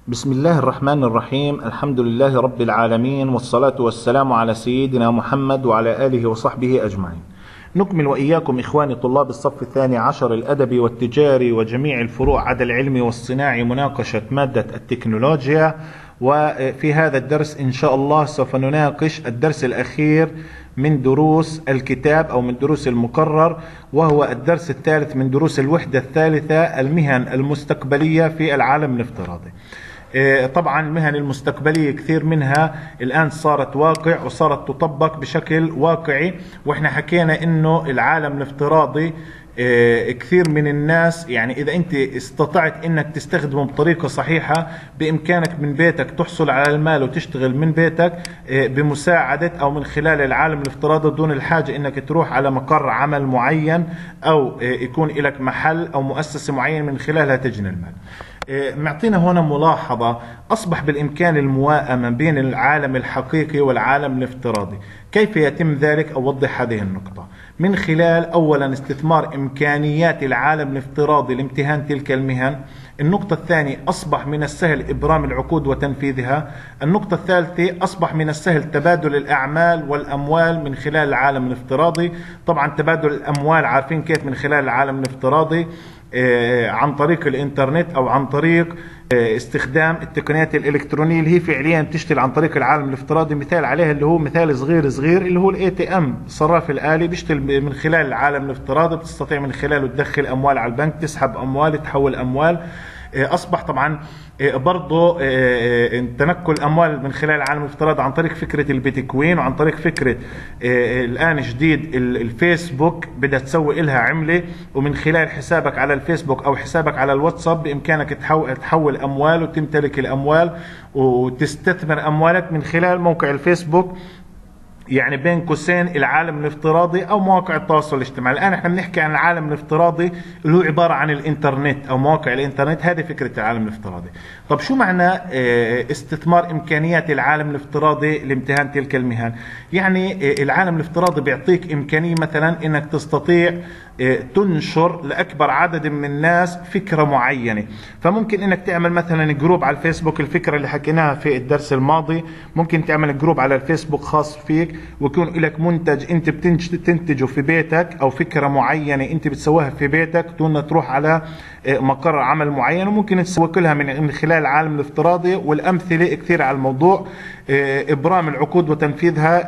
بسم الله الرحمن الرحيم. الحمد لله رب العالمين، والصلاة والسلام على سيدنا محمد وعلى آله وصحبه أجمعين. نكمل وإياكم إخواني طلاب الصف الثاني عشر الأدبي والتجاري وجميع الفروع عدا العلمي والصناعي مناقشة مادة التكنولوجيا. وفي هذا الدرس إن شاء الله سوف نناقش الدرس الأخير من دروس الكتاب أو من دروس المقرر، وهو الدرس الثالث من دروس الوحدة الثالثة، المهن المستقبلية في العالم الافتراضي. طبعا المهن المستقبلية كثير منها الآن صارت واقع وصارت تطبق بشكل واقعي، وإحنا حكينا إنه العالم الافتراضي كثير من الناس، يعني إذا أنت استطعت إنك تستخدمه بطريقة صحيحة بإمكانك من بيتك تحصل على المال وتشتغل من بيتك بمساعدة أو من خلال العالم الافتراضي دون الحاجة إنك تروح على مقر عمل معين أو يكون لك محل أو مؤسسة معينة من خلالها تجني المال. معطينا هنا ملاحظة: أصبح بالإمكان الموائمة بين العالم الحقيقي والعالم الافتراضي. كيف يتم ذلك؟ أوضح هذه النقطة من خلال أولا استثمار إمكانيات العالم الافتراضي لامتهان تلك المهن. النقطة الثانية: أصبح من السهل إبرام العقود وتنفيذها. النقطة الثالثة: أصبح من السهل تبادل الأعمال والأموال من خلال العالم الافتراضي. طبعا تبادل الأموال عارفين كيف من خلال العالم الافتراضي، عن طريق الانترنت او عن طريق استخدام التقنيات الالكترونيه اللي هي فعليا بتشتغل عن طريق العالم الافتراضي. مثال عليها اللي هو مثال صغير اللي هو الاي تي ام، الصراف الالي، بيشتغل من خلال العالم الافتراضي، بتستطيع من خلاله تدخل اموال على البنك، تسحب اموال، تحول اموال. أصبح طبعا برضو تنقل أموال من خلال العالم الافتراضي عن طريق فكرة البيتكوين، وعن طريق فكرة الآن جديد الفيسبوك بدها تسوي إلها عملة، ومن خلال حسابك على الفيسبوك أو حسابك على الواتساب بإمكانك تحول أموال وتمتلك الأموال وتستثمر أموالك من خلال موقع الفيسبوك، يعني بين قوسين العالم الافتراضي او مواقع التواصل الاجتماعي. الان احنا بنحكي عن العالم الافتراضي اللي هو عباره عن الانترنت او مواقع الانترنت، هذه فكره العالم الافتراضي. طب شو معنى استثمار امكانيات العالم الافتراضي لامتهان تلك المهن؟ يعني العالم الافتراضي بيعطيك امكانيه مثلا انك تستطيع تنشر لاكبر عدد من الناس فكره معينه. فممكن انك تعمل مثلا جروب على الفيسبوك، الفكره اللي حكيناها في الدرس الماضي، ممكن تعمل جروب على الفيسبوك خاص فيك ويكون لك منتج انت بتنتجه في بيتك، او فكره معينه انت بتسويها في بيتك دون تروح على مقر عمل معين، وممكن تسوق لها من خلال العالم الافتراضي. والامثله كثير على الموضوع. ابرام العقود وتنفيذها،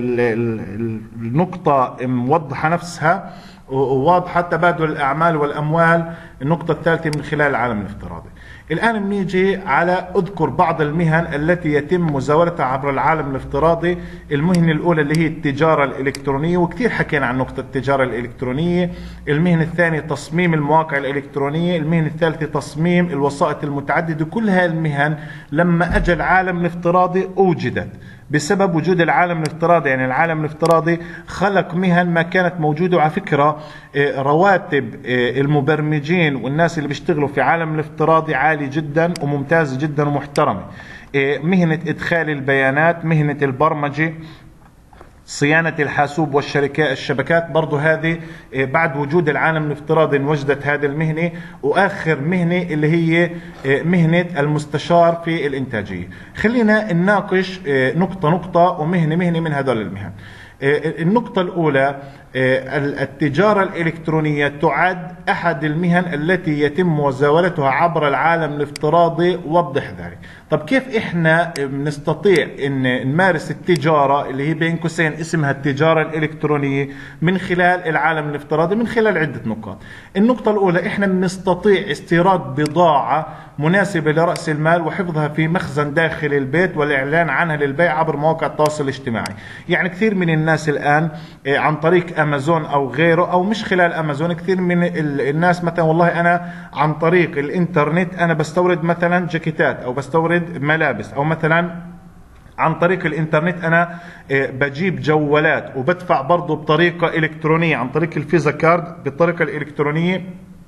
النقطه موضحه نفسها وواضحة، تبادل الأعمال والأموال. النقطة الثالثة من خلال العالم الافتراضي. الآن بنيجي على أذكر بعض المهن التي يتم مزاولتها عبر العالم الافتراضي. المهنة الأولى اللي هي التجارة الإلكترونية، وكثير حكينا عن نقطة التجارة الإلكترونية. المهنة الثانية تصميم المواقع الإلكترونية. المهنة الثالثة تصميم الوسائط المتعددة. كل هذه المهن لما أجى العالم الافتراضي أوجدت بسبب وجود العالم الافتراضي. يعني العالم الافتراضي خلق مهن ما كانت موجودة. وعلى فكرة رواتب المبرمجين والناس اللي بيشتغلوا في عالم الافتراضي عالي جدا وممتازة جدا ومحترمة. مهنة إدخال البيانات، مهنة البرمجة، صيانة الحاسوب والشبكات، برضو هذه بعد وجود العالم الافتراضي انوجدت هذه المهنة. وآخر مهنة اللي هي مهنة المستشار في الإنتاجية. خلينا نناقش نقطة نقطة ومهنة مهنة من هذول المهن. النقطة الأولى: التجارة الإلكترونية تعد أحد المهن التي يتم مزاولتها عبر العالم الافتراضي. وضح ذلك. طب كيف إحنا نستطيع أن نمارس التجارة اللي هي بين قوسين اسمها التجارة الإلكترونية من خلال العالم الافتراضي؟ من خلال عدة نقاط. النقطة الأولى: إحنا نستطيع استيراد بضاعة مناسبة لرأس المال وحفظها في مخزن داخل البيت والإعلان عنها للبيع عبر مواقع التواصل الاجتماعي. يعني كثير من الناس الآن عن طريق أمازون أو غيره، أو مش خلال أمازون، كثير من الناس مثلا والله أنا عن طريق الإنترنت أنا بستورد مثلا جاكيتات أو بستورد ملابس، أو مثلا عن طريق الإنترنت أنا بجيب جوالات وبدفع برضو بطريقة إلكترونية عن طريق الفيزا كارد بالطريقة الإلكترونية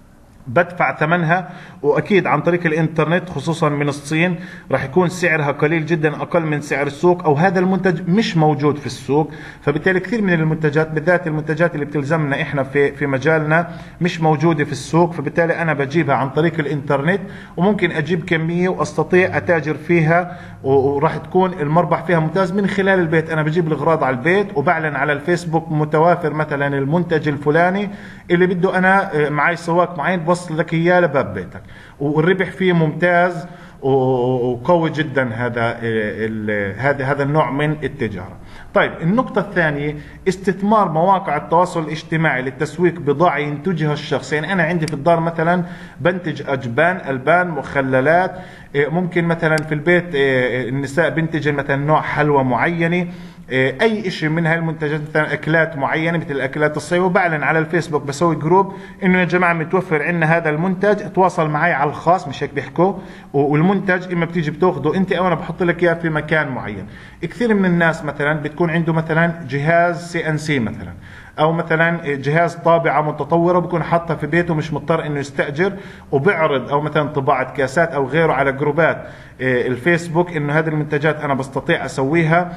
بدفع ثمنها، واكيد عن طريق الانترنت خصوصا من الصين راح يكون سعرها قليل جدا، اقل من سعر السوق، او هذا المنتج مش موجود في السوق. فبالتالي كثير من المنتجات، بالذات المنتجات اللي بتلزمنا احنا في مجالنا، مش موجوده في السوق. فبالتالي انا بجيبها عن طريق الانترنت، وممكن اجيب كميه واستطيع اتاجر فيها، وراح تكون المربح فيها ممتاز من خلال البيت. انا بجيب الاغراض على البيت وبعلن على الفيسبوك متوافر مثلا المنتج الفلاني اللي بده انا معي سواق معين بوصل لك اياه لباب بيتك، والربح فيه ممتاز وقوي جدا. هذا النوع من التجارة. طيب النقطة الثانية، استثمار مواقع التواصل الاجتماعي للتسويق بضاعة ينتجها الشخص. يعني أنا عندي في الدار مثلا بنتج أجبان، ألبان، مخللات، ممكن مثلا في البيت النساء بنتج مثلا نوع حلوى معينة، اي شيء من هاي المنتجات، مثلا اكلات معينه مثل الاكلات الصيفيه، وبعلن على الفيسبوك، بسوي جروب انه يا جماعه متوفر عندنا هذا المنتج، تواصل معي على الخاص، مش هيك بيحكوا، والمنتج اما بتيجي بتاخذه انت او انا بحط لك اياه في مكان معين. كثير من الناس مثلا بتكون عنده مثلا جهاز CNC مثلا، او مثلا جهاز طابعه متطوره بكون حاطها في بيته، مش مضطر انه يستاجر، وبيعرض، او مثلا طباعه كاسات او غيره على جروبات الفيسبوك انه هذه المنتجات انا بستطيع اسويها،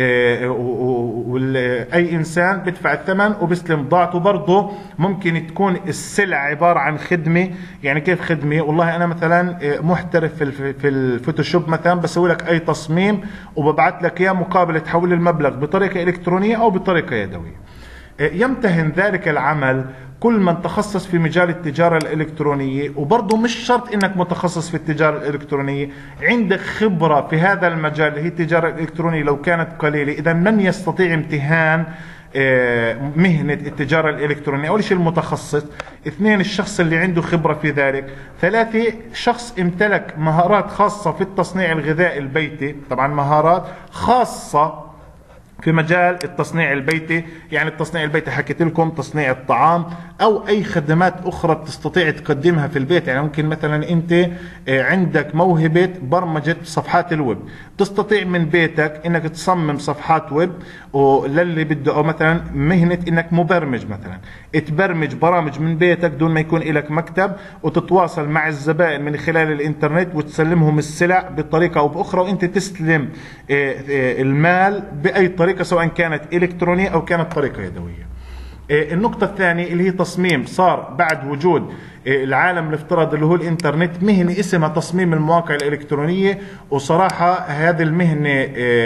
واي انسان بدفع الثمن وبيستلم بضاعته. برضه ممكن تكون السلع عباره عن خدمه. يعني كيف خدمه؟ والله انا مثلا محترف في الفوتوشوب مثلا، بسوي لك اي تصميم وببعث لك اياه مقابل تحول المبلغ بطريقه الكترونيه او بطريقه يدويه. يمتهن ذلك العمل كل من تخصص في مجال التجارة الإلكترونية، وبرضه مش شرط إنك متخصص في التجارة الإلكترونية، عندك خبرة في هذا المجال اللي هي التجارة الإلكترونية لو كانت قليلة. إذا من يستطيع امتهان مهنة التجارة الإلكترونية؟ أول شيء المتخصص، اثنين الشخص اللي عنده خبرة في ذلك، ثلاثة شخص امتلك مهارات خاصة في التصنيع الغذائي البيتي، طبعا مهارات خاصة في مجال التصنيع البيتي. يعني التصنيع البيتي حكيت لكم تصنيع الطعام او اي خدمات اخرى بتستطيع تقدمها في البيت. يعني ممكن مثلا انت عندك موهبة برمجة صفحات الويب، تستطيع من بيتك انك تصمم صفحات ويب للي بده، او مثلا مهنة انك مبرمج مثلا، تبرمج برامج من بيتك دون ما يكون لك مكتب، وتتواصل مع الزبائن من خلال الانترنت وتسلمهم السلع بطريقة او باخرى، وانت تستلم المال باي طريقة سواء كانت الكترونية او كانت طريقة يدوية. النقطة الثانية اللي هي تصميم، صار بعد وجود العالم الافتراضي اللي هو الانترنت مهنة اسمها تصميم المواقع الإلكترونية. وصراحة هذه المهنة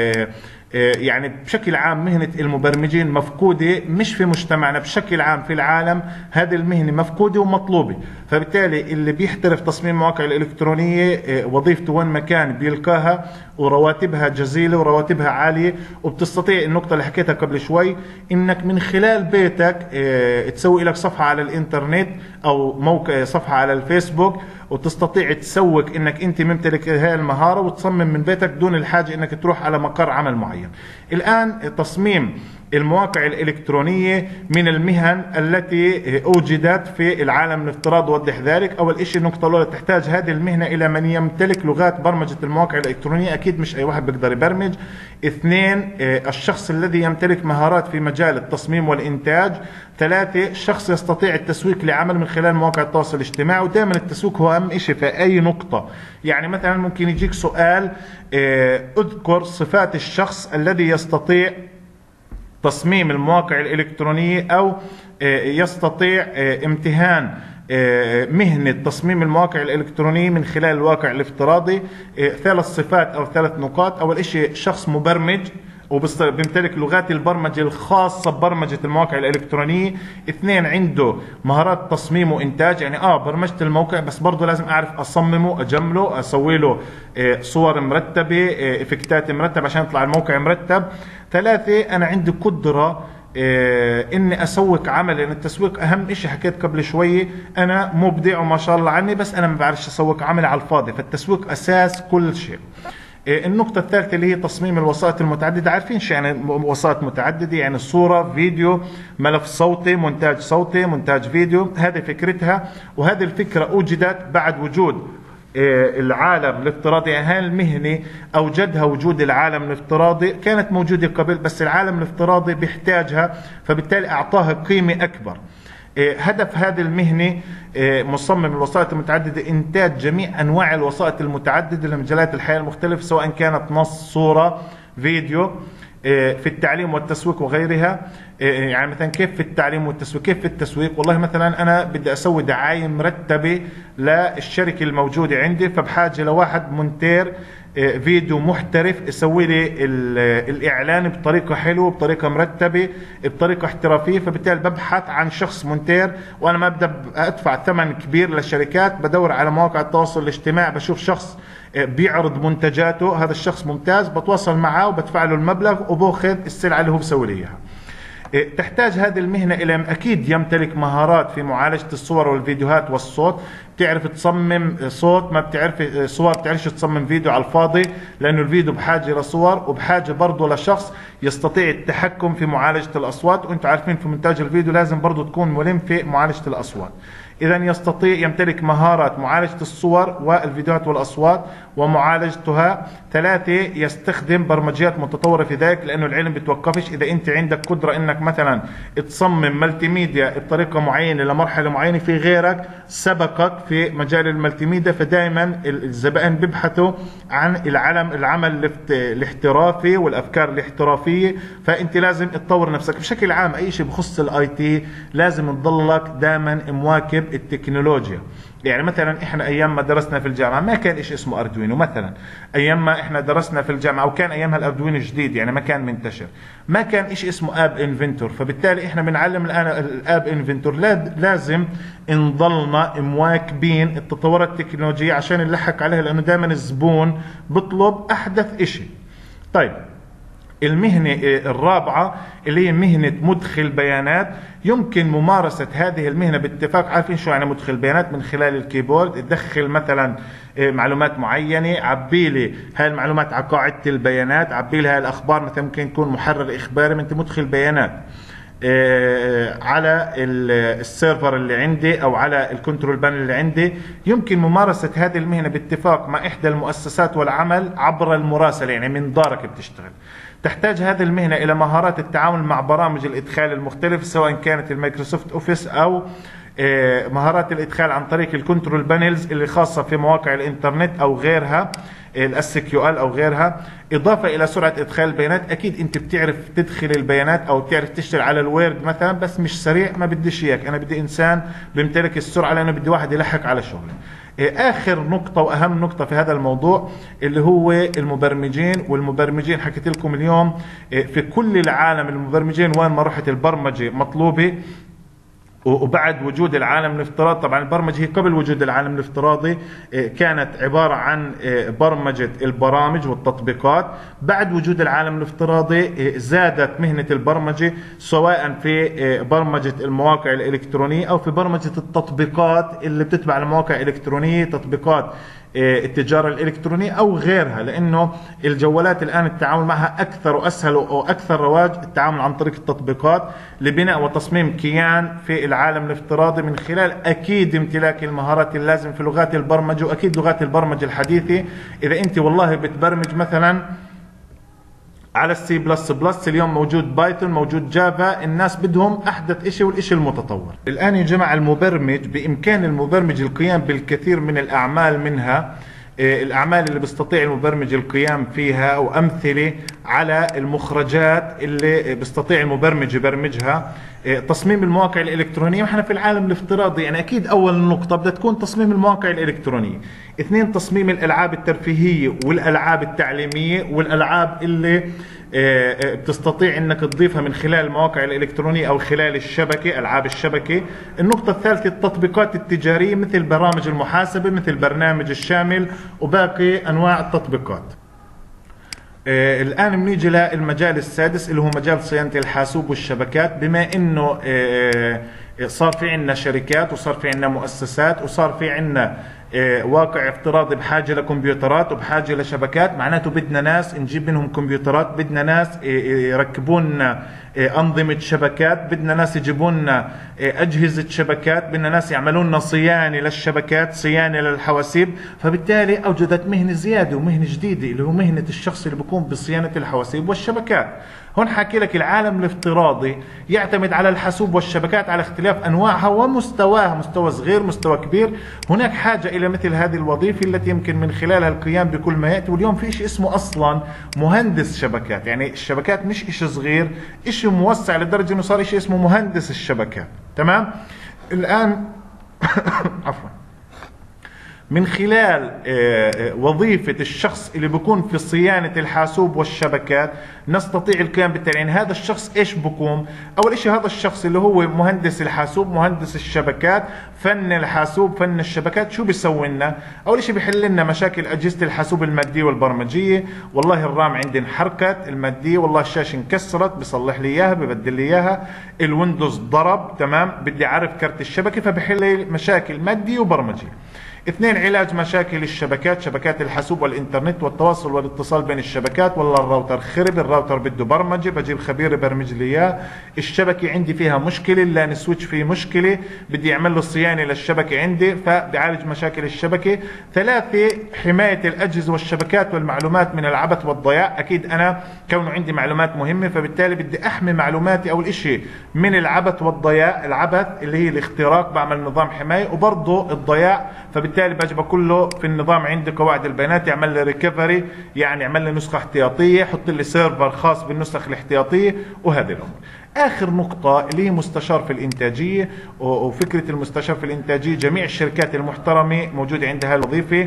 يعني بشكل عام مهنة المبرمجين مفقودة، مش في مجتمعنا، بشكل عام في العالم هذه المهنة مفقودة ومطلوبة. فبالتالي اللي بيحترف تصميم المواقع الإلكترونية وظيفته وين مكان بيلقاها، ورواتبها جزيلة ورواتبها عالية. وبتستطيع النقطة اللي حكيتها قبل شوي، انك من خلال بيتك تسوي لك صفحة على الانترنت او موقع صفحة على الفيسبوك، وتستطيع تسوق انك انت ممتلك هاي المهارة وتصمم من بيتك دون الحاجة انك تروح على مقر عمل معين. الان تصميم المواقع الإلكترونية من المهن التي أوجدت في العالم الافتراضي. وضح ذلك. أول إشي النقطة الأولى، تحتاج هذه المهنة إلى من يمتلك لغات برمجة المواقع الإلكترونية، أكيد مش أي واحد بيقدر يبرمج. اثنين، الشخص الذي يمتلك مهارات في مجال التصميم والإنتاج. ثلاثة، شخص يستطيع التسويق لعمل من خلال مواقع التواصل الاجتماعي. ودائما التسويق هو أهم إشي في أي نقطة. يعني مثلا ممكن يجيك سؤال، اذكر صفات الشخص الذي يستطيع تصميم المواقع الإلكترونية أو يستطيع امتهان مهنة تصميم المواقع الإلكترونية من خلال الواقع الافتراضي. 3 صفات أو 3 نقاط. أول إشي شخص مبرمج وبيمتلك لغات البرمجة الخاصة ببرمجة المواقع الإلكترونية. 2، عنده مهارات تصميم وإنتاج، يعني برمجت الموقع بس برضه لازم أعرف أصممه، أجمله، أسوي له صور مرتبة، إفكتات مرتبة عشان يطلع الموقع مرتب. 3، أنا عندي قدرة اني اسوق عمل، لان التسويق اهم اشي. حكيت قبل شوي انا مبدع وما شاء الله عني، بس انا ما بعرفش اسوق عمل على الفاضي، فالتسويق اساس كل شيء. النقطة الثالثة اللي هي تصميم الوسائط المتعددة. عارفين شو يعني وسائط متعددة؟ يعني صورة، فيديو، ملف صوتي، مونتاج صوتي، مونتاج فيديو. هذه فكرتها، وهذه الفكرة أوجدت بعد وجود العالم الافتراضي. يعني هاي المهنة أوجدها وجود العالم الافتراضي، كانت موجودة قبل بس العالم الافتراضي بيحتاجها، فبالتالي أعطاها قيمة أكبر. هدف هذه المهنة مصمم الوسائط المتعددة إنتاج جميع أنواع الوسائط المتعددة لمجالات الحياة المختلفة، سواء كانت نص، صورة، فيديو، في التعليم والتسويق وغيرها. يعني مثلا كيف في التعليم والتسويق، كيف في التسويق؟ والله مثلا أنا بدي أسوي دعاية مرتبة للشركة الموجودة عندي، فبحاجة لواحد مونتير فيديو محترف يسوي لي الإعلان بطريقة حلوة، بطريقة مرتبة، بطريقة احترافية. فبالتالي ببحث عن شخص مونتير، وأنا ما بدي أدفع ثمن كبير للشركات، بدور على مواقع التواصل الاجتماعي، بشوف شخص بيعرض منتجاته، هذا الشخص ممتاز، بتواصل معه وبدفع له المبلغ وباخذ السلعة اللي هو بسوي لي إياها. تحتاج هذه المهنة إلى أكيد يمتلك مهارات في معالجة الصور والفيديوهات والصوت. بتعرف تصمم صوت، ما بتعرف صور، بتعرفش تصمم فيديو على الفاضي، لأنه الفيديو بحاجة لصور وبحاجة برضه لشخص يستطيع التحكم في معالجة الأصوات. وأنتم عارفين في مونتاج الفيديو لازم برضه تكون ملم في معالجة الأصوات. إذا يستطيع يمتلك مهارات معالجة الصور والفيديوهات والأصوات ومعالجتها. 3، يستخدم برمجيات متطورة في ذلك، لأنه العلم بتوقفش. إذا أنت عندك قدرة إنك مثلا تصمم ملتي ميديا بطريقة معينة لمرحلة معينة، في غيرك سبقك في مجال الملتي ميديا، فدائما الزبائن بيبحثوا عن العمل الاحترافي والأفكار الاحترافية. فأنت لازم تطور نفسك بشكل عام. أي شيء بخص الاي تي لازم تضلك دائما مواكب التكنولوجيا. يعني مثلا احنا ايام ما درسنا في الجامعه ما كان شيء اسمه اردوينو، مثلا ايام ما احنا درسنا في الجامعه، او كان ايامها الاردوينو جديد يعني ما كان منتشر، ما كان شيء اسمه اب انفنتور. فبالتالي احنا بنعلم الان الاب انفنتور. لازم نضلنا مواكبين التطورات التكنولوجيه عشان نلحق عليها، لانه دائما الزبون بيطلب احدث شيء. طيب، المهنة الرابعة اللي هي مهنة مدخل بيانات. يمكن ممارسة هذه المهنة باتفاق. عارفين شو يعني مدخل بيانات؟ من خلال الكيبورد تدخل مثلا معلومات معينة، عبيلي هاي المعلومات على قاعدة البيانات، عبيلي هاي الأخبار، مثلا ممكن يكون محرر إخباري، أنت مدخل بيانات على السيرفر اللي عندي أو على الكنترول بانل اللي عندي. يمكن ممارسة هذه المهنة باتفاق مع إحدى المؤسسات والعمل عبر المراسلة، يعني من دارك بتشتغل. تحتاج هذه المهنة إلى مهارات التعامل مع برامج الإدخال المختلفة، سواء كانت المايكروسوفت أوفيس أو مهارات الإدخال عن طريق الكنترول بانلز اللي خاصة في مواقع الإنترنت أو غيرها، SQL أو غيرها. إضافة إلى سرعة إدخال البيانات. أكيد أنت بتعرف تدخل البيانات أو بتعرف تشتغل على الوورد مثلا، بس مش سريع، ما بديش إياك، أنا بدي إنسان بيمتلك السرعة، لأنه بدي واحد يلحق على شغله. آخر نقطة وأهم نقطة في هذا الموضوع اللي هو المبرمجين. والمبرمجين حكيت لكم اليوم في كل العالم المبرمجين وين ما رحت البرمجة مطلوبة. وبعد وجود العالم الافتراضي، طبعا البرمجة هي قبل وجود العالم الافتراضي كانت عبارة عن برمجة البرامج والتطبيقات. بعد وجود العالم الافتراضي زادت مهنة البرمجة، سواء في برمجة المواقع الإلكترونية أو في برمجة التطبيقات اللي بتتبع المواقع الإلكترونية، تطبيقات التجارة الإلكترونية أو غيرها، لأنه الجوالات الآن التعامل معها أكثر وأسهل وأكثر رواج، التعامل عن طريق التطبيقات لبناء وتصميم كيان في العالم الافتراضي، من خلال أكيد امتلاك المهارات اللازمة في لغات البرمجة، وأكيد لغات البرمجة الحديثة. إذا أنت والله بتبرمج مثلا على السي بلس بلس، اليوم موجود بايثون، موجود جافا، الناس بدهم أحدث إشي والإشي المتطور. الآن يا جماعة المبرمج بإمكان المبرمج القيام بالكثير من الأعمال، منها الأعمال اللي بيستطيع المبرمج القيام فيها، وأمثلة على المخرجات اللي بيستطيع المبرمج يبرمجها. تصميم المواقع الإلكترونية، وإحنا في العالم الافتراضي يعني أكيد أول نقطة بدها تكون تصميم المواقع الإلكترونية. 2، تصميم الألعاب الترفيهية والألعاب التعليمية والألعاب اللي بتستطيع انك تضيفها من خلال المواقع الإلكترونية او خلال الشبكة، العاب الشبكة. النقطة الثالثة التطبيقات التجارية، مثل برامج المحاسبة، مثل برنامج الشامل وباقي انواع التطبيقات. الآن بنيجي للمجال السادس اللي هو مجال صيانة الحاسوب والشبكات. بما انه صار في عندنا شركات، وصار في عندنا مؤسسات، وصار في عندنا واقع افتراضي بحاجة لكمبيوترات وبحاجة لشبكات، معناته بدنا ناس نجيب منهم كمبيوترات، بدنا ناس يركبون أنظمة شبكات، بدنا ناس يجيبون أجهزة شبكات، بدنا ناس يعملون صيانة للشبكات، صيانة للحواسيب. فبالتالي أوجدت مهنة زيادة ومهنة جديدة اللي هو مهنة الشخص اللي بيقوم بصيانة الحواسيب والشبكات. هون حكي لك العالم الافتراضي يعتمد على الحاسوب والشبكات على اختلاف أنواعها ومستواها، مستوى صغير مستوى كبير. هناك حاجة إلى مثل هذه الوظيفة التي يمكن من خلالها القيام بكل ما يأتي. واليوم في شيء اسمه أصلا مهندس شبكات، يعني الشبكات مش إشي صغير، إشي موسع لدرجة أنه صار إشي اسمه مهندس الشبكات. تمام. الآن عفوا، من خلال وظيفة الشخص اللي بيكون في صيانة الحاسوب والشبكات نستطيع القيام بالتالي. هذا الشخص ايش بقوم؟ اول شيء هذا الشخص اللي هو مهندس الحاسوب مهندس الشبكات فن الحاسوب فن الشبكات شو بيسوي لنا؟ اول شيء بيحل لنا مشاكل اجهزة الحاسوب المادية والبرمجية. والله الرام عندي انحرقت المادية، والله الشاشة انكسرت بيصلح لي اياها ببدل لي اياها، الويندوز ضرب، تمام، بدي اعرف كرت الشبكة، فبحل لي مشاكل مادية وبرمجية. اثنين، علاج مشاكل الشبكات، شبكات الحاسوب والإنترنت والتواصل والاتصال بين الشبكات. والله الراوتر خرب، الراوتر بده برمجة، بجيب خبير يبرمج لي إياه. الشبكة عندي فيها مشكلة، اللان سويتش فيه مشكلة، بدي أعمل له صيانة للشبكة عندي، فبعالج مشاكل الشبكة. ثلاثة، حماية الأجهزة والشبكات والمعلومات من العبث والضياع. أكيد أنا كونه عندي معلومات مهمة فبالتالي بدي أحمي معلوماتي أول إشي من العبث والضياع. العبث اللي هي الاختراق، بعمل نظام حماية، وبرضه الضياع فبالتالي بجيب كله في النظام عندي قواعد البيانات، يعمل لي ريكفري، يعني يعمل لي نسخة احتياطية، يحط لي سيرفر خاص بالنسخ الاحتياطية وهذه الأمور. آخر نقطة اللي هي مستشار في الإنتاجية، وفكرة المستشار في الإنتاجية جميع الشركات المحترمة موجودة عندها الوظيفة،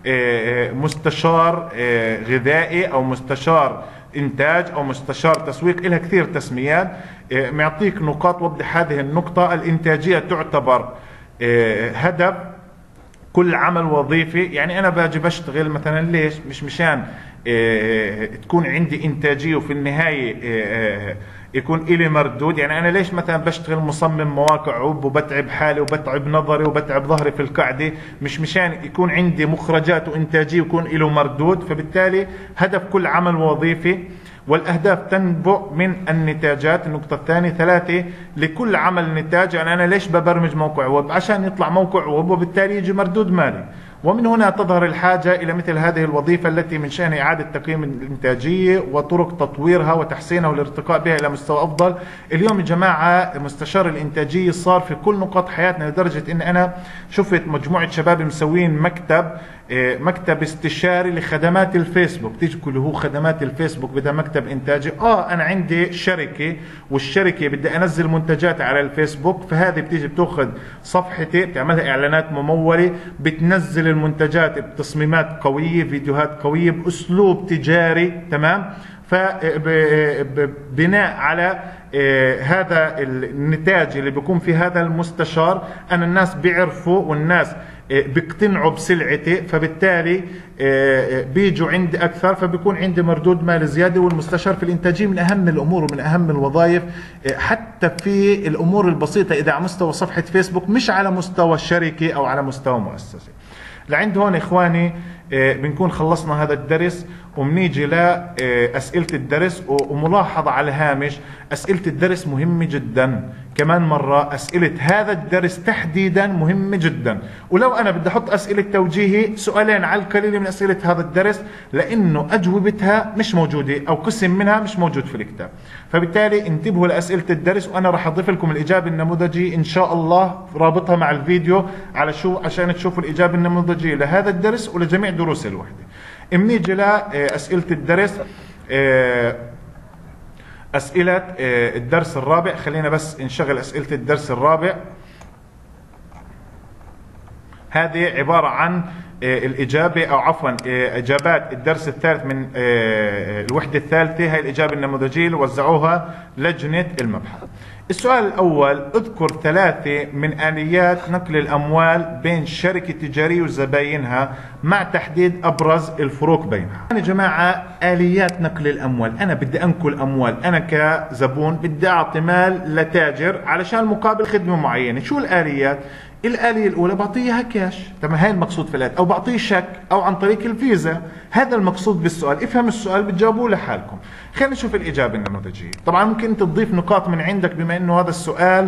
مستشار غذائي أو مستشار إنتاج أو مستشار تسويق، لها كثير تسميات. معطيك نقاط وضح هذه النقطة. الإنتاجية تعتبر هدف كل عمل وظيفي، يعني أنا باجي بشتغل مثلا ليش؟ مش مشان تكون عندي إنتاجية وفي النهاية يكون إلي مردود. يعني أنا ليش مثلا بشتغل مصمم مواقع ويب وبتعب حالي وبتعب نظري وبتعب ظهري في القعدة؟ مش مشان يكون عندي مخرجات وإنتاجية ويكون له مردود. فبالتالي هدف كل عمل وظيفي، والأهداف تنبع من النتاجات. النقطة الثانية. ثلاثة، لكل عمل نتاج. يعني أنا ليش ببرمج موقع ويب؟ عشان يطلع موقع ويب وبالتالي يجي مردود مالي. ومن هنا تظهر الحاجة إلى مثل هذه الوظيفة التي من شأنها إعادة تقييم الإنتاجية وطرق تطويرها وتحسينها والارتقاء بها إلى مستوى أفضل. اليوم يا جماعة مستشار الإنتاجية صار في كل نقاط حياتنا، لدرجة إن أنا شفت مجموعة شباب مسوين مكتب استشاري لخدمات الفيسبوك. تيجي كله هو خدمات الفيسبوك بدها مكتب إنتاجي. أنا عندي شركة والشركة بدي أنزل منتجات على الفيسبوك، فهذه بتيجي بتأخذ صفحتي بتعملها إعلانات ممولة، بتنزل المنتجات بتصميمات قوية، فيديوهات قوية، بأسلوب تجاري، تمام. فبناء على هذا النتاج اللي بيكون في هذا المستشار أنا الناس بيعرفوا والناس بيقتنعوا بسلعتي، فبالتالي بيجوا عندي أكثر، فبيكون عندي مردود مال زيادة. والمستشار في الإنتاجية من أهم الأمور ومن أهم الوظائف، حتى في الأمور البسيطة إذا على مستوى صفحة فيسبوك مش على مستوى الشركة أو على مستوى مؤسسة. لعند هون إخواني بنكون خلصنا هذا الدرس وبنيجي لأسئلة الدرس. وملاحظة على الهامش، أسئلة الدرس مهمة جدا، كمان مرة أسئلة هذا الدرس تحديدا مهمة جدا. ولو أنا بدي أحط أسئلة توجيهي سؤالين على القليل من أسئلة هذا الدرس، لأنه أجوبتها مش موجودة أو قسم منها مش موجود في الكتاب. فبالتالي انتبهوا لأسئلة الدرس، وأنا راح أضيف لكم الإجابة النموذجية إن شاء الله، رابطها مع الفيديو عشان تشوفوا الإجابة النموذجية لهذا الدرس ولجميع دروس الوحدة. بنيجي لأسئلة الدرس. أسئلة الدرس الرابع، خلينا بس نشغل أسئلة الدرس الرابع. هذه عبارة عن الإجابة أو عفوا إجابات الدرس الثالث من الوحدة الثالثة. هاي الإجابة النموذجية اللي وزعوها لجنة المبحث. السؤال الأول، اذكر 3 من آليات نقل الأموال بين شركة تجارية وزباينها مع تحديد أبرز الفروق بينها. يا جماعة آليات نقل الأموال، أنا بدي أنقل أموال، أنا كزبون بدي أعطي مال لتاجر علشان مقابل خدمة معينة. شو الآليات؟ الآلية الأولى بعطيه إياها كاش، تمام، هاي المقصود في الآية، أو بعطيه شك أو عن طريق الفيزا. هذا المقصود بالسؤال. افهم السؤال بتجاوبوه لحالكم. خلينا نشوف الإجابة النموذجية. طبعا ممكن أنت تضيف نقاط من عندك بما أنه هذا السؤال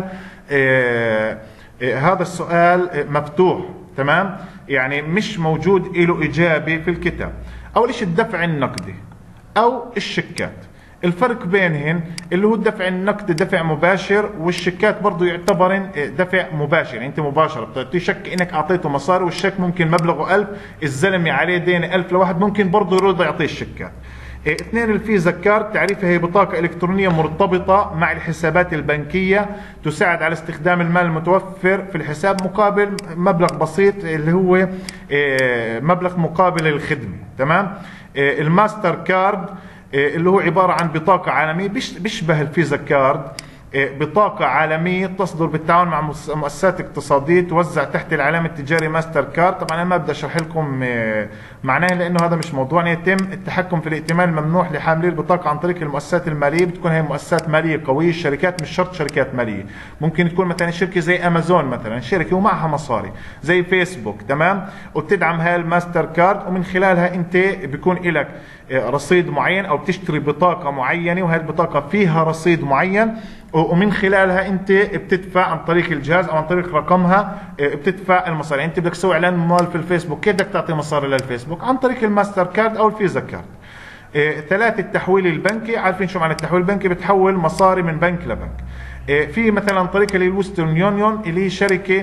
هذا السؤال مفتوح، تمام، يعني مش موجود له إجابة في الكتاب. أول شيء الدفع النقدي أو الشيكات. الفرق بينهن اللي هو الدفع النقدي دفع مباشر، والشيكات برضه يعتبر دفع مباشر، يعني انت مباشره بتعطيه شك انك اعطيته مصاري، والشك ممكن مبلغه 1000، الزلمه عليه دين 1000 لواحد، ممكن برضه يرضى يعطيه الشيكات. اثنين الفيزا كارد، تعريفها هي بطاقة إلكترونية مرتبطة مع الحسابات البنكية تساعد على استخدام المال المتوفر في الحساب مقابل مبلغ بسيط اللي هو مبلغ مقابل الخدمة، تمام. الماستر كارد اللي هو عبارة عن بطاقة عالمية بيشبه الفيزا كارد، بطاقة عالمية تصدر بالتعاون مع مؤسسات اقتصادية توزع تحت العلامة التجاري ماستر كارد. طبعا أنا ما بدي أشرح لكم معناه لأنه هذا مش موضوعنا. يتم التحكم في الائتمان الممنوح لحاملي البطاقة عن طريق المؤسسات المالية، بتكون هي مؤسسات مالية قوية، الشركات مش شرط شركات مالية، ممكن تكون مثلا شركة زي أمازون مثلا، شركة ومعها مصاري زي فيسبوك، تمام، وبتدعم هاي الماستر كارد، ومن خلالها أنت بيكون لك رصيد معين أو بتشتري بطاقة معينة، وهي البطاقة فيها رصيد معين، ومن خلالها انت بتدفع عن طريق الجهاز او عن طريق رقمها بتدفع المصاري. انت بدك تسوي اعلان ممول في الفيسبوك، كيف بدك تعطي مصاري للفيسبوك؟ عن طريق الماستر كارد او الفيزا كارد. ثلاثة التحويل البنكي، عارفين شو معنى التحويل البنكي؟ بتحول مصاري من بنك لبنك. في مثلا طريقة اللي الويسترن يونيون اللي هي شركة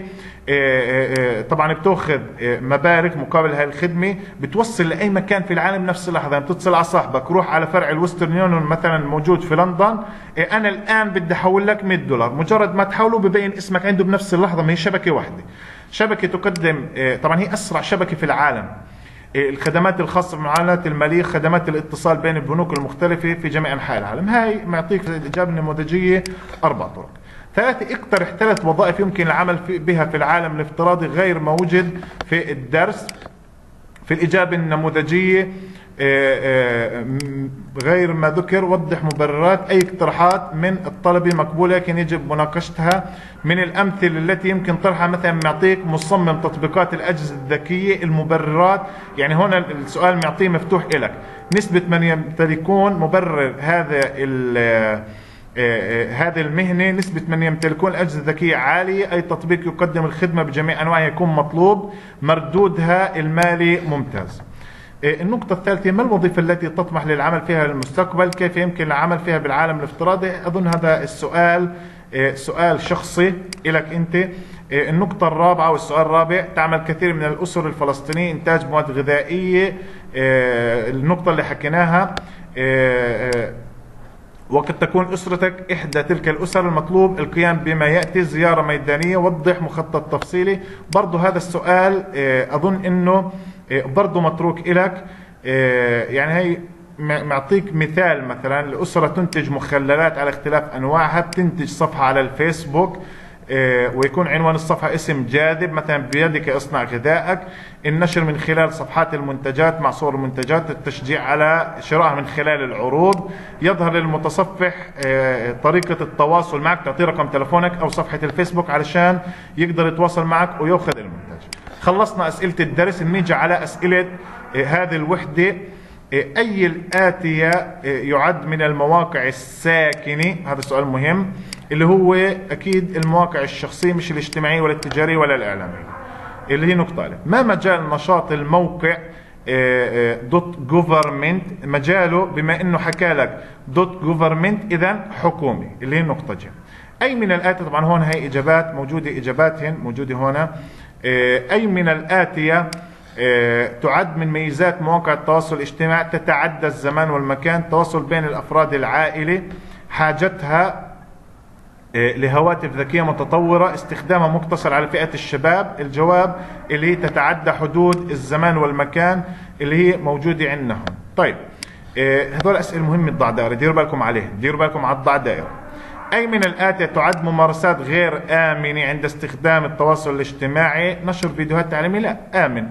طبعا بتاخذ مبالغ مقابل هاي الخدمة، بتوصل لأي مكان في العالم نفس اللحظة، يعني بتتصل على صاحبك روح على فرع الويسترن يونيون مثلا موجود في لندن، أنا الآن بدي أحول لك $100، مجرد ما تحوله ببين اسمك عنده بنفس اللحظة. ما هي شبكة واحدة، شبكة تقدم طبعا هي أسرع شبكة في العالم. الخدمات الخاصة بالمعاملات المالية، خدمات الاتصال بين البنوك المختلفة في جميع أنحاء العالم. هاي معطيك الإجابة النموذجية 4 طرق. 3 اقترح 3 وظائف يمكن العمل بها في العالم الافتراضي غير ما وجد في الدرس. في الإجابة النموذجية غير ما ذكر وضح مبررات أي اقتراحات من الطلبة مقبولة لكن يجب مناقشتها. من الأمثلة التي يمكن طرحها مثلا معطيك مصمم تطبيقات الأجهزة الذكية، المبررات يعني هنا السؤال معطيه مفتوح لك. نسبة من يمتلكون مبرر هذه المهنة، نسبة من يمتلكون الأجهزة الذكية عالية، أي تطبيق يقدم الخدمة بجميع أنواعها يكون مطلوب، مردودها المالي ممتاز. النقطة الثالثة، ما الوظيفة التي تطمح للعمل فيها للمستقبل؟ كيف يمكن العمل فيها بالعالم الافتراضي؟ أظن هذا السؤال سؤال شخصي لك أنت. النقطة الرابعة والسؤال الرابع، تعمل كثير من الأسر الفلسطينية إنتاج مواد غذائية. النقطة اللي حكيناها، وقد تكون أسرتك إحدى تلك الأسر، المطلوب القيام بما يأتي: زيارة ميدانية، وضح مخطط تفصيلي. برضو هذا السؤال أظن أنه برضو متروك إلك، يعني هي معطيك مثال، مثلا الأسرة تنتج مخللات على اختلاف أنواعها، بتنتج صفحة على الفيسبوك ويكون عنوان الصفحة اسم جاذب، مثلا بيدك اصنع غذائك. النشر من خلال صفحات المنتجات مع صور المنتجات، التشجيع على شرائها من خلال العروض. يظهر للمتصفح طريقة التواصل معك، تعطيه رقم تلفونك أو صفحة الفيسبوك علشان يقدر يتواصل معك ويأخذ المنتج. خلصنا أسئلة الدرس، نيجي على أسئلة هذه الوحدة. أي الآتية يعد من المواقع الساكنة؟ هذا سؤال مهم، اللي هو أكيد المواقع الشخصية مش الاجتماعية ولا التجارية ولا الإعلامية، اللي هي نقطة ألف. ما مجال نشاط الموقع .government؟ مجاله بما إنه حكى لك .government إذن حكومي، اللي هي النقطة ج. أي من الآتية، طبعا هون هي إجابات موجودة، إجاباتهن موجودة هنا. أي من الآتية تعد من ميزات مواقع التواصل الاجتماعي؟ تتعدى الزمان والمكان، التواصل بين الأفراد العائلة، حاجتها لهواتف ذكية متطورة، استخدامها مقتصر على فئة الشباب. الجواب اللي هي تتعدى حدود الزمان والمكان اللي هي موجودة عندنا هون. طيب هذول أسئلة مهمة الضع دائرة، ديروا بالكم عليه، ديروا بالكم على الضع دائرة. أي من الآتية تعد ممارسات غير آمنة عند استخدام التواصل الاجتماعي؟ نشر فيديوهات تعليمية؟ لا، آمن.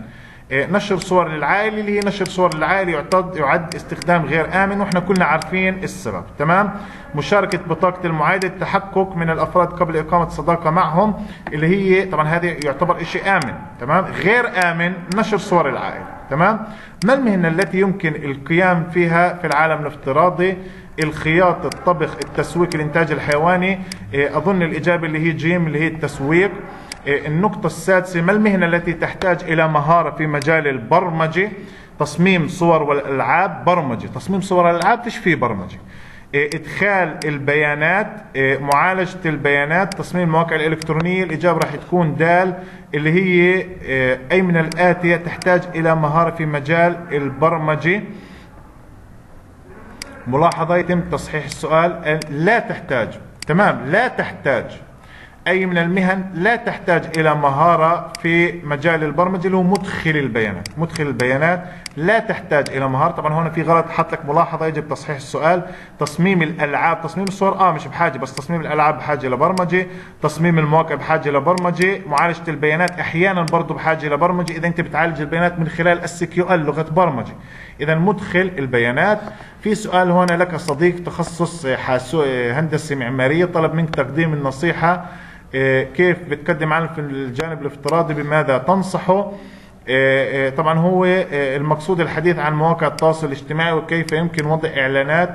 نشر صور للعائلة، اللي هي نشر صور للعائلة يعد استخدام غير آمن، واحنا كلنا عارفين السبب. تمام. مشاركة بطاقة المعايدة، التحقق من الأفراد قبل إقامة صداقة معهم، اللي هي طبعا هذا يعتبر شيء آمن. تمام. غير آمن نشر صور العائلة. تمام. ما المهنة التي يمكن القيام فيها في العالم الافتراضي؟ الخياطة، الطبخ، التسويق، الإنتاج الحيواني. أظن الإجابة اللي هي جيم، اللي هي التسويق. النقطة السادسة، ما المهنة التي تحتاج إلى مهارة في مجال البرمجة؟ تصميم صور والألعاب. برمجة، تصميم صور والألعاب فيش فيه برمجة. إدخال البيانات، معالجة البيانات، تصميم المواقع الإلكترونية. الإجابة راح تكون دال، اللي هي أي من الآتية تحتاج إلى مهارة في مجال البرمجة. ملاحظة، يتم تصحيح السؤال، لا تحتاج. تمام. لا تحتاج أي من المهن لا تحتاج إلى مهارة في مجال البرمجة، اللي هو مدخل البيانات. مدخل البيانات لا تحتاج إلى مهارة. طبعا هون في غلط، حط لك ملاحظة يجب تصحيح السؤال. تصميم الألعاب، تصميم الصور مش بحاجة، بس تصميم الألعاب بحاجة إلى برمجة. تصميم المواقع بحاجة إلى برمجة. معالجة البيانات أحيانا برضو بحاجة إلى برمجة، إذا أنت بتعالج البيانات من خلال SQL لغة برمجة. إذا مدخل البيانات. في سؤال هون لك صديق تخصص هندسة معمارية، طلب منك تقديم النصيحة، كيف بتقدم عمل في الجانب الافتراضي، بماذا تنصحه؟ طبعا هو المقصود الحديث عن مواقع التواصل الاجتماعي، وكيف يمكن وضع إعلانات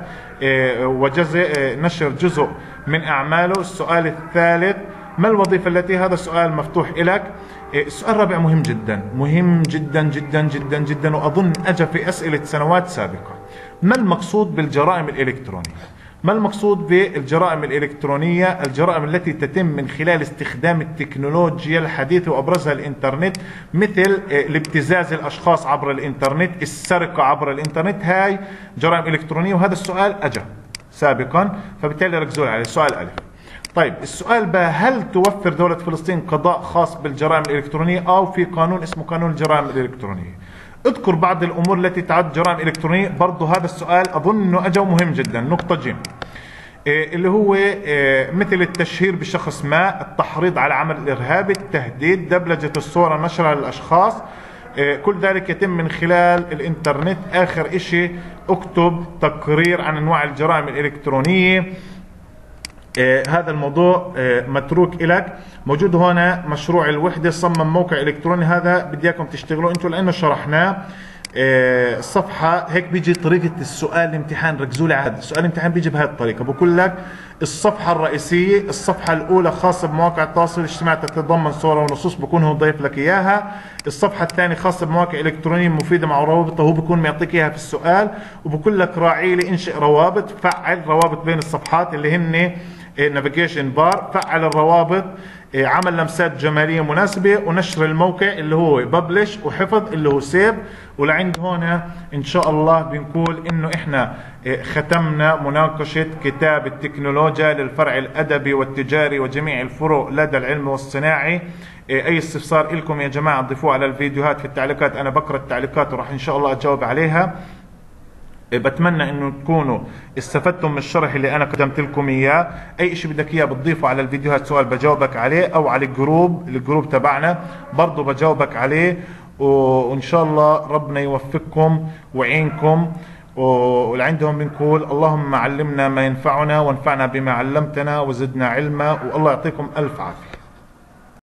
نشر جزء من أعماله. السؤال الثالث، ما الوظيفة التي، هذا سؤال مفتوح لك. السؤال الرابع مهم جدا، مهم جدا جدا جدا جدا، وأظن أجى في أسئلة سنوات سابقة. ما المقصود بالجرائم الإلكترونية؟ ما المقصود بالجرائم الإلكترونية؟ الجرائم التي تتم من خلال استخدام التكنولوجيا الحديثة وأبرزها الإنترنت، مثل الابتزاز الأشخاص عبر الإنترنت، السرقة عبر الإنترنت، هاي جرائم إلكترونية. وهذا السؤال أجى سابقا، فبالتالي ركزوا عليه. السؤال ألف. طيب السؤال ب، هل توفر دولة فلسطين قضاء خاص بالجرائم الإلكترونية، أو في قانون اسمه قانون الجرائم الإلكترونية؟ اذكر بعض الأمور التي تعد جرائم إلكترونية. برضو هذا السؤال أظن أنه أجا مهم جدا. نقطة ج، اللي هو مثل التشهير بشخص ما، التحريض على عمل الإرهابي، التهديد، دبلجة الصورة، نشرها للأشخاص. كل ذلك يتم من خلال الإنترنت. آخر إشي، اكتب تقرير عن أنواع الجرائم الإلكترونية. هذا الموضوع متروك لك. موجود هنا مشروع الوحدة، صمم موقع إلكتروني، هذا بدي اياكم تشتغلوا انتم لانه شرحناه. الصفحة هيك بيجي طريقة السؤال الامتحان، ركزوا لي على هذا السؤال الامتحان بيجي بهذه الطريقة. بقول لك الصفحة الرئيسية، الصفحة الأولى خاصة بمواقع التواصل الاجتماعي تتضمن صورة ونصوص، بكون هو ضيف لك إياها. الصفحة الثانية خاصة بمواقع إلكترونية مفيدة مع روابط، هو بكون معطيك إياها في السؤال. وبقول لك راعي لي انشئ روابط، فعل روابط بين الصفحات اللي هن نافيجيشن بار، فعل الروابط، عمل لمسات جمالية مناسبة، ونشر الموقع اللي هو ببلش، وحفظ اللي هو سيف. ولعند هنا ان شاء الله بنقول انه احنا ختمنا مناقشة كتاب التكنولوجيا للفرع الادبي والتجاري وجميع الفروع لدى العلم والصناعي. اي استفسار لكم يا جماعة ضيفوه على الفيديوهات في التعليقات، انا بقرأ التعليقات وراح ان شاء الله اجاوب عليها. بتمنى انه تكونوا استفدتم من الشرح اللي انا قدمت لكم اياه. اي شيء بدك اياه بتضيفه على الفيديوهات، سؤال بجاوبك عليه، او على الجروب تبعنا برضو بجاوبك عليه. وان شاء الله ربنا يوفقكم ويعينكم. ولعندهم بنقول اللهم علمنا ما ينفعنا، وانفعنا بما علمتنا، وزدنا علما، والله يعطيكم الف عافية.